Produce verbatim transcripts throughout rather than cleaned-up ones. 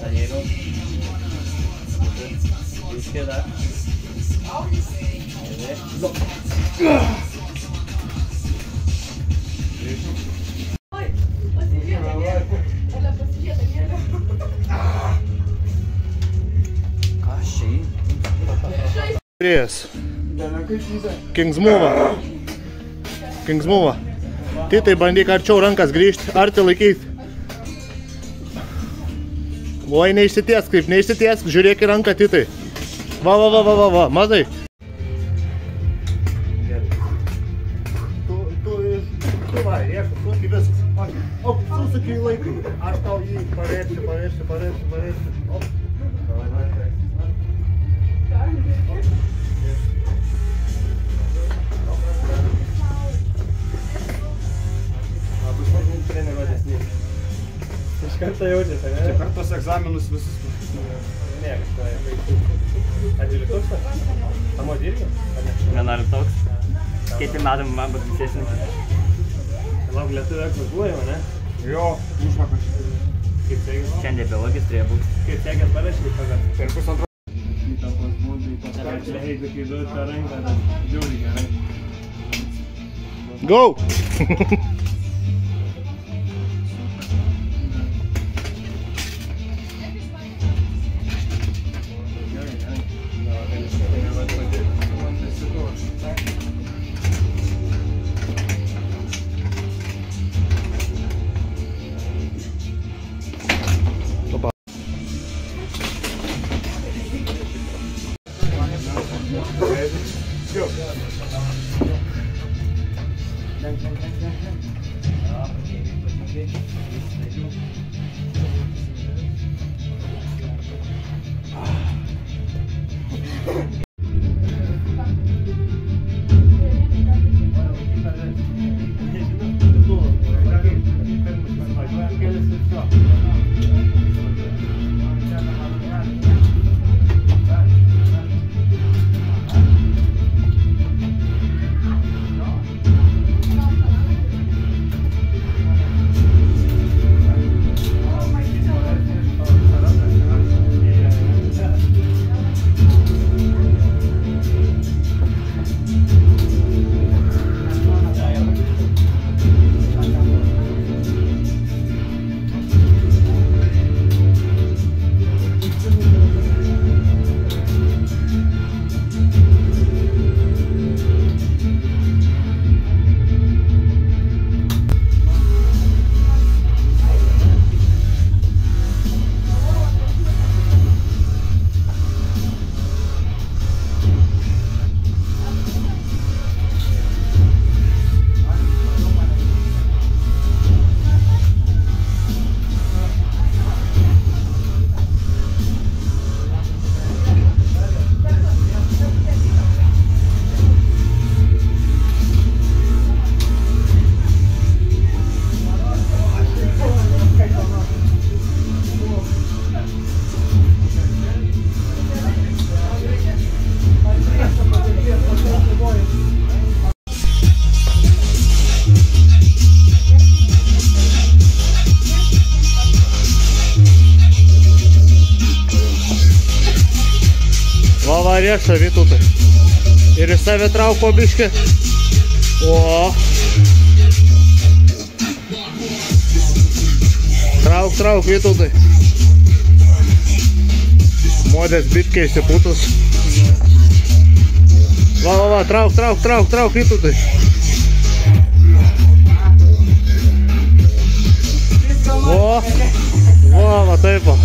Salieron. Izquierda. Prieš. Kingsmova. Kingsmova. Titai bandyk arčiau rankas grįžti, arti laikyti. Oi, neišsitiesk, kaip neišsitiesk, žiūrėk į ranką, Titai. Va, va, va, va, va, va, matai. Tu, tu, tu va, riešas, suki visas. Op, susuki į laiką. Aš tau jį parėpsiu, parėpsiu, parėpsiu, parėpsiu. Op. Davai, davai. Iš karto jaučiasi, ne? Čia per tos egzaminus visus. Ne, kažką. Ar dvyliktokas? Amo dirbi? vienuoliktokas. Keiti metam man bus visėsnis. Lauk, lietuvė eksploduojama, ne? Jo, užvakar. Kaip sekės? Šiandien biologijos turėjo būti. Kaip sekės parašyti pagal? Per pusantro. Įtampos būdai, pasakė, eiti, kai duoti tą ranką, tai žiūri gerai. Go! Riešą, Vytautai. Ir į save trauk po biškį. O. Trauk, trauk, Vytautai. Modės bitkė įsipūtus. Va, va, va, trauk, trauk, trauk, trauk, Vytautai. O. Va, va, taip va.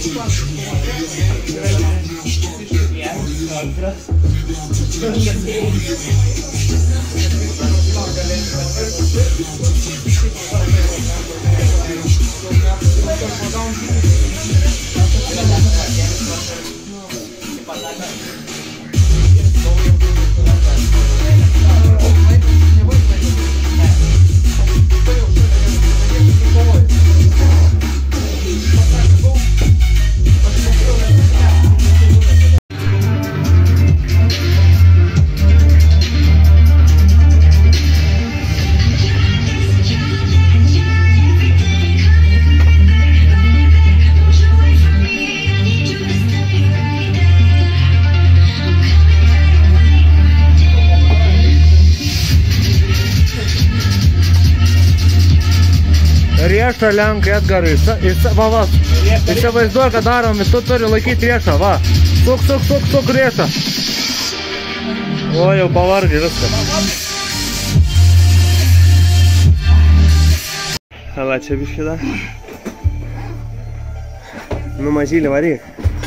Riešą lenka Edgarui. Va, va. Įsivaizduoju, kad darom, tu turi laikyti riešą, va. Suk, suk, suk, suk riešą. O, jau pavargiai viskas. Hala, čia biškį dar. Nu, mažylį varyk.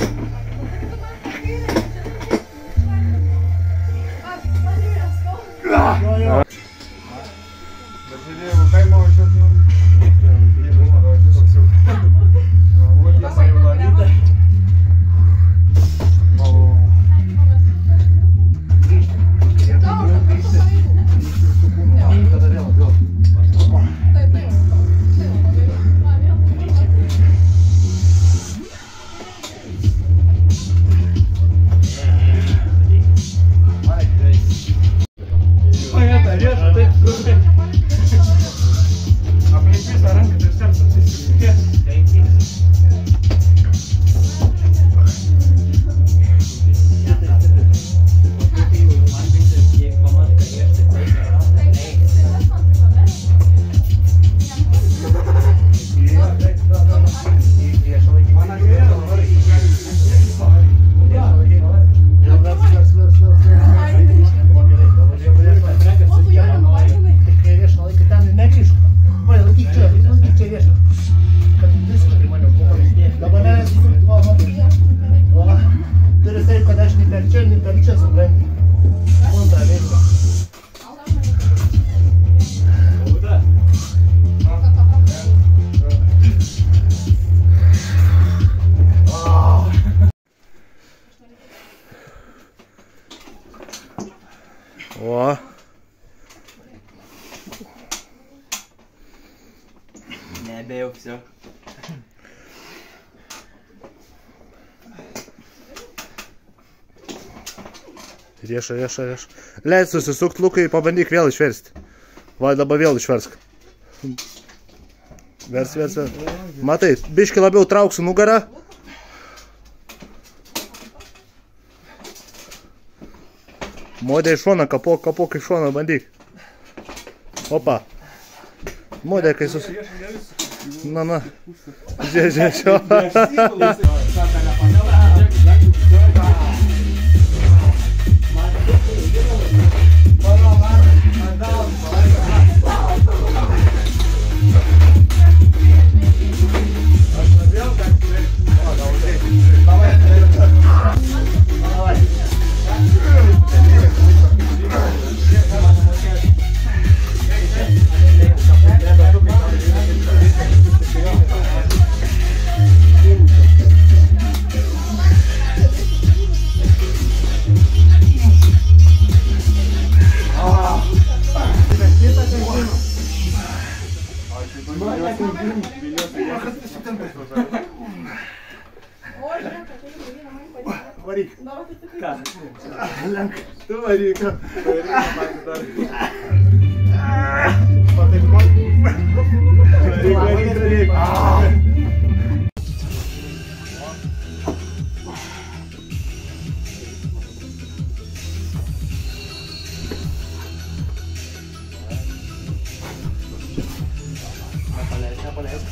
O. Nebejau, все. Riešą, riešą, riešą. Leid susisukt, Lukai, pabandyk vėl išversti. Va, dabar vėl išversk. Vers, vers, vers. Matai, biški labiau trauksiu nugarą. Modė iš šoną, kapok, kapok iš šoną, bandyk. Opa. Modė, kai sus... Na, na. Žiūrė, žiūrė, Varyk. Ką? Lenk. Tu varyk. Pataip man. Varyk, varyk, varyk. Nepaleis, nepaleis.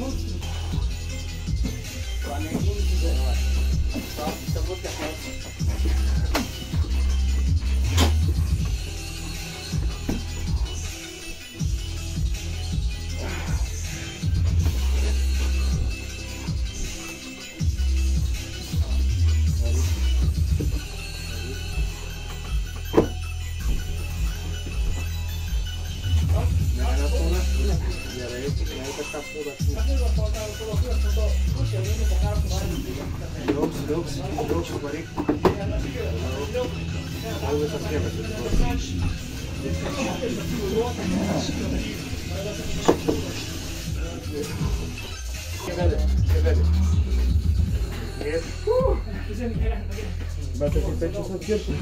Daug, daug, daug varyk. Jau visas kiemas atiduos. Kėvelė, kėvelė. Bet aš pečius atkiršiu.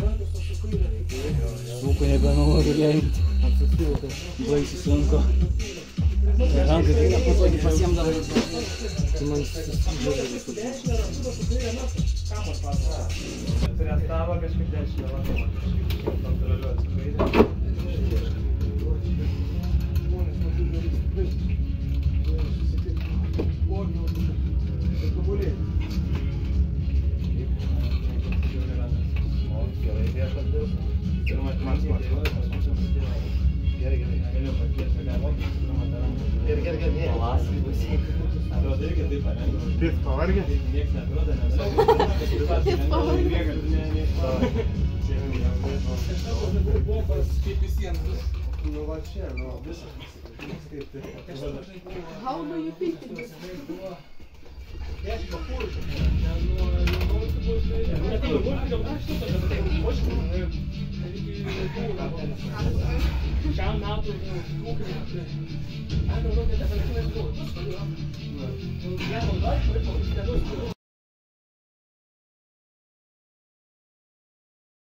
Sunku nebenoriu lenkti. Apsisuko. Baisiai sunku. Rankai tai nepatogi pasiemdavai. Tai man susižiūrė visur. Prie stalo kažkaip dešinę vakarą. Kontroliuoti kairę. Ты в поварке? Nu va čia, nu visas. How do you pick it? Šiam metų ūkininkai. Aš galvoju, kad